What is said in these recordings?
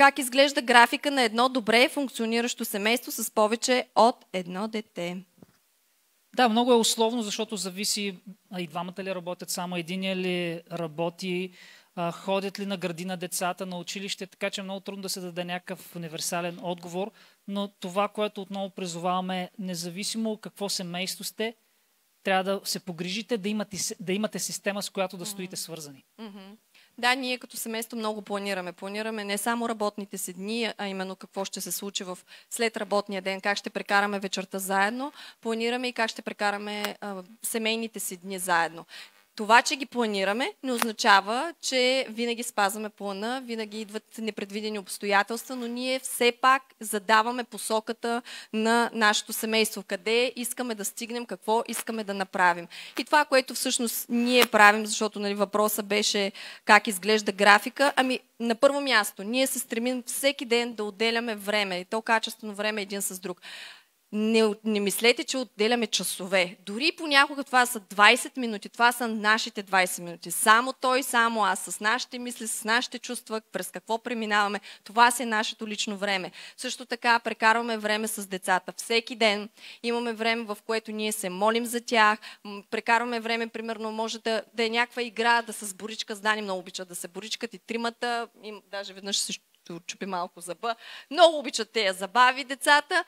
как изглежда графика на едно добре функциониращо семейство с повече от едно дете. Да, много е условно, защото зависи и двамата ли работят, само единия ли работи, ходят ли на градина децата, на училище, така че е много трудно да се даде някакъв универсален отговор, но това, което отново призоваваме, независимо какво семейство сте, трябва да се погрижите да имате система, с която да стоите свързани. Да, ние като семейство много планираме. Планираме не само работните си дни, а именно какво ще се случи след работния ден, как ще прекараме вечерта заедно. Планираме и как ще прекараме семейните си дни заедно. Това, че ги планираме, не означава, че винаги спазваме плана, винаги идват непредвидени обстоятелства, но ние все пак задаваме посоката на нашето семейство, къде искаме да стигнем, какво искаме да направим. И това, което всъщност ние правим, защото въпросът беше как изглежда графика, на първо място, ние се стремим всеки ден да отделяме време, и то качествено време един с друг. Не мислете, че отделяме часове. Дори понякога това са 20 минути, това са нашите 20 минути. Само той, само аз, с нашите мисли, с нашите чувства, през какво преминаваме. Това си е нашето лично време. Също така прекарваме време с децата. Всеки ден имаме време, в което ние се молим за тях. Прекарваме време, примерно, може да е някаква игра, да с боричка. Дани много обичат да се боричкат и тримата. Даже веднъж се чупи малко зъба. Много обичат тези забави децата.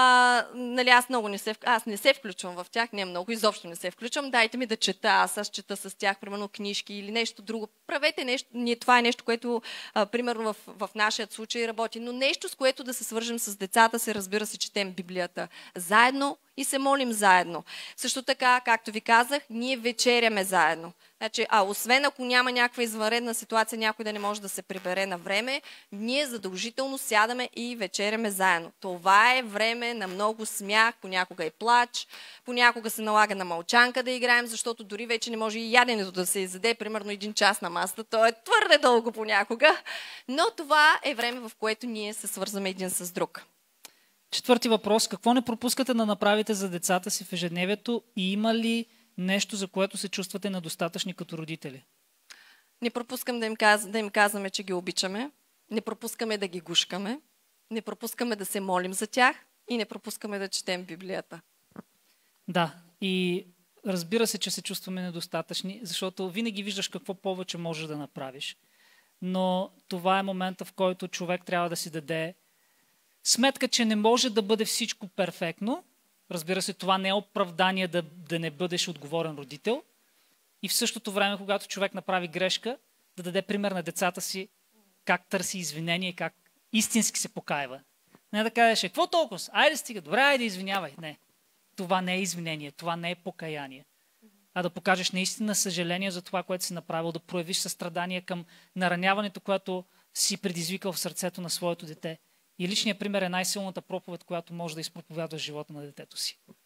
Аз не се включвам в тях, не много, изобщо не се включвам. Дайте ми да чета, аз чета с тях, примерно, книжки или нещо друго. Правете нещо. Това е нещо, което, примерно, в нашия случай работи. Но нещо, с което да се свържем с децата, разбира се, четем Библията заедно и се молим заедно. Също така, както ви казах, ние вечеряме заедно. Значи, освен ако няма някаква извънредна ситуация, някой да не може да се прибере на време, ние задължително сядаме и вечеряме заедно. Това е време на много смях, понякога и плач, понякога се налага на мълчанка да играем, защото дори вече не може и яденето да се изяде, примерно 1 час на масата. То е твърде дълго понякога. Но това е време, в което ние се свързваме един с друг. Четвърти въпрос. Какво не пропускате да направите за децата си в ежедневието и има ли нещо, за което се чувствате недостатъчни като родители? Не пропускам да им казваме, че ги обичаме. Не пропускаме да ги гушкаме. Не пропускаме да се молим за тях. И не пропускаме да четем Библията. Да, и разбира се, че се чувстваме недостатъчни, защото винаги виждаш какво повече можеш да направиш. Но това е момента, в който човек трябва да си даде сметка, че не може да бъде всичко перфектно. Разбира се, това не е оправдание да не бъдеш отговорен родител. И в същото време, когато човек направи грешка, да даде пример на децата си как търси извинение и как истински се покаива. Не да кажеш, какво толкова? Айде стига, добре, айде извинявай. Не, това не е извинение, това не е покаяние. А да покажеш наистина съжаление за това, което си направил, да проявиш състрадание към нараняването, което си предизвикал в сърцето на своето дете. И личният пример е най-силната проповед, която може да изпроповядва живота на детето си.